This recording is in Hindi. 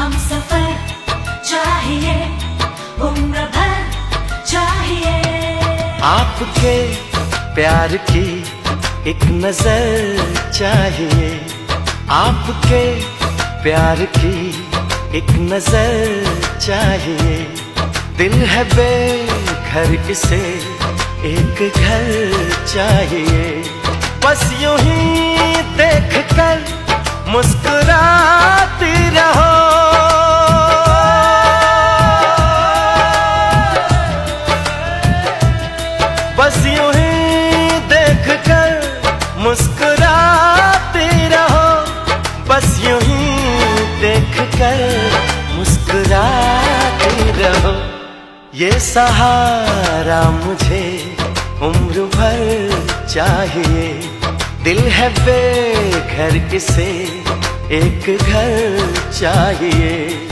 हम सफर चाहिए, उम्र भर चाहिए। आपके प्यार की एक नजर चाहिए, आपके प्यार की एक नजर चाहिए। दिल है बेघर, इसे एक घर चाहिए। बस यूं ही देख कर मुस्कुराती रहो, बस यूं ही देख कर मुस्कुराती रहो, बस यूं ही देख कर मुस्कुराती रहो। ये सहारा मुझे उम्र भर चाहिए। दिल है बेघर, इसे एक घर चाहिए।